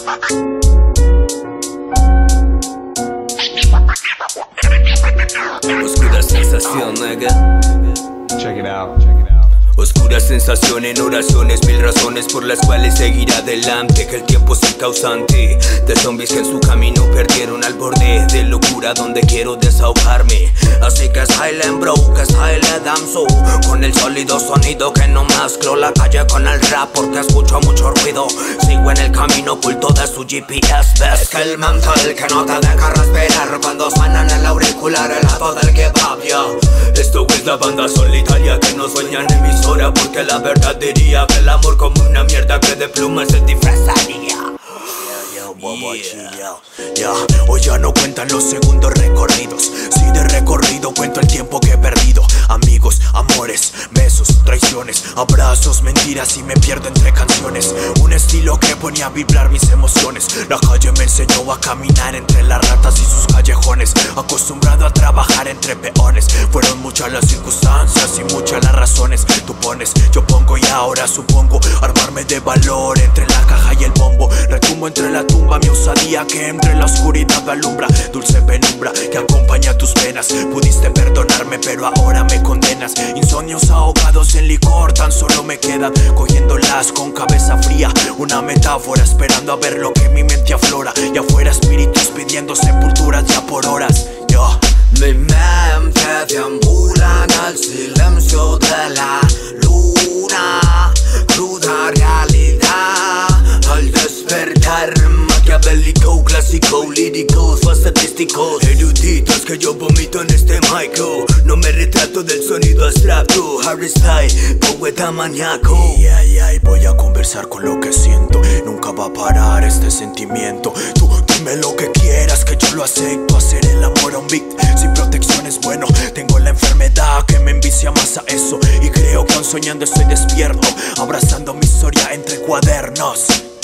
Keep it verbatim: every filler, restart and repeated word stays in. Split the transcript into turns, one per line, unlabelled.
Oscura sensación, nigga.
Check it out, check it out.
Oscura sensación en oraciones, mil razones por las cuales seguir adelante. Que el tiempo es el causante de zombies que en su camino perdieron al borde de locura donde quiero desahogarme. Así que silent bro, que silent damso, con el sólido sonido que no mezclo la calle con el rap porque escucho mucho ruido. Sigo en el camino oculto de su G P S. Es que el mantel que no te deja respirar cuando suena en el auricular el lado del kebab, yo. Esto es la banda solitaria que no sueña en emisora, porque la verdad diría que el amor como una mierda que de plumas se disfrazaría. Yeah. Yeah. Hoy ya no cuentan los segundos recorridos, si de recorrido cuento el tiempo que he perdido. Amigos, amores, besos, traiciones, abrazos, mentiras y me pierdo entre canciones. Un estilo que ponía a vibrar mis emociones. La calle me enseñó a caminar entre las ratas y sus callejones. Acostumbrado a trabajar entre peones. Fueron muchas las circunstancias y muchas las razones. Tú pones, yo pongo y ahora supongo armarme de valor entre la caja y el bombo. Retumbo entre la tumba mi osadía que entre la oscuridad me alumbra. Dulce penumbra que acompaña tus penas. Pudiste perdonarme pero ahora me condenas. Insomnios ahogados en licor tan solo me quedan cogiéndolas con cabeza fría. Una metáfora esperando a ver lo que mi mente aflora. Y afuera espíritus pidiendo sepulturas ya por horas. Yo mi mente deambula en el silencio de la luna. Cruda realidad al despertar. Maquiavélico, clásico, lírico, facettístico, eruditos que yo vomito en este micro. No me retrato del sonido abstracto. Harry Styles, poeta maníaco. Y ay, ay, voy a conversar con lo que siento. Nunca va a parar este sentimiento. Tú dime lo que quieras que yo lo acepto. Hacer el amor a un beat sin protección es bueno. Tengo la enfermedad que me envicia más a eso. Y creo que aún soñando estoy despierto, abrazando mi historia entre cuadernos.